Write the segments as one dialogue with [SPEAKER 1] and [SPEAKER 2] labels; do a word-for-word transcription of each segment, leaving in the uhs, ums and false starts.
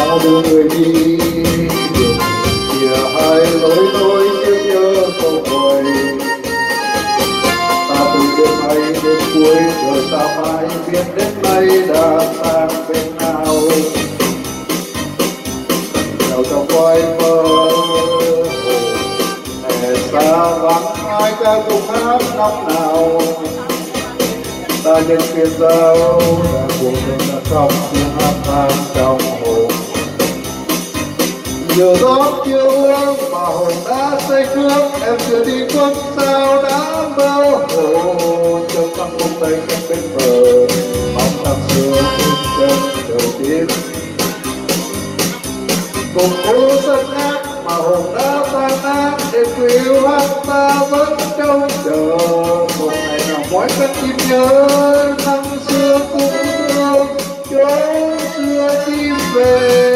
[SPEAKER 1] đưa người đi chia hai lối đôi tiếc nhớ không hồi. Ta từ đêm nay đến cuối rồi sao mai biết đến nay đã sang bên nào. Nào trong quay mơ hè xa vắng ai ca cùng hát năm nào. Ta nhân phiên giao đã cuộc tình đã trong tiếng hát vang trong hồn. Giờ gió chiều hương mà hồn đã say cướp, em chưa đi khuất sao đã mơ hồ. Trong tâm cung tay em bên bờ mong năm xưa hương chân đầu tiên. Cùng phố sân hát mà hồn đã tan nát, đêm khuya hát ta vẫn trông chờ một ngày nào mỏi cất chim nhớ năm xưa cũng thương chốn xưa chim về.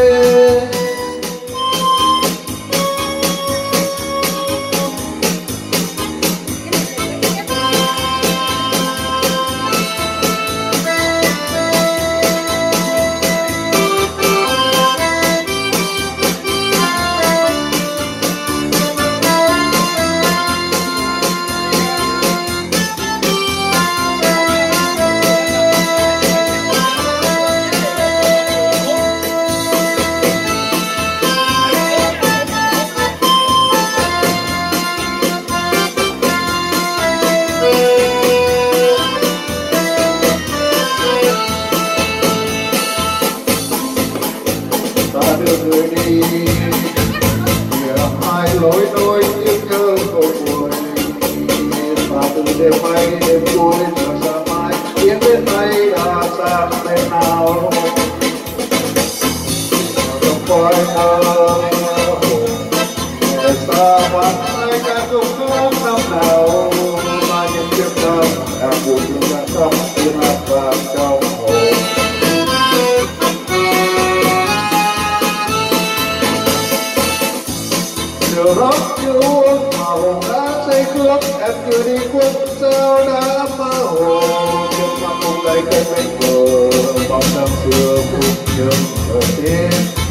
[SPEAKER 1] Ta đưa người đi chia hai lối đôi tiếc nhớ không buồn. Và từ đêm nay đêm cuối rồi sáng mai biết đến nay đã sang bên nào. Trong cõi mơ hè xa vắng ai ca cùng hát năm nào. Mà những chiếc tâm đã buồn đã trong tiếng hát vang trong hồn. Giờ rót chưa uống mà hồn đã say cướp, em chưa đi khuất sao đã mơ hồ. Trước mặt một tay cây bên bờ bao năm xưa cũng nhớ ở tên.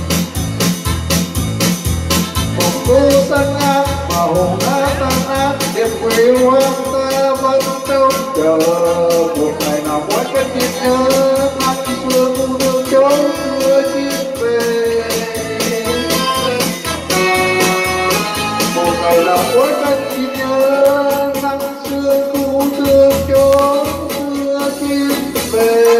[SPEAKER 1] Một cô sân ác mà hồn đã tan nát, đêm quê hoang ta vẫn trông chờ một ngày nào mỗi cái chim nhớ năm xưa cũng thương chốn xưa chim về. Ngày nào mỗi cơn chim nhớ năm xưa cũ thương chốn xưa chim về.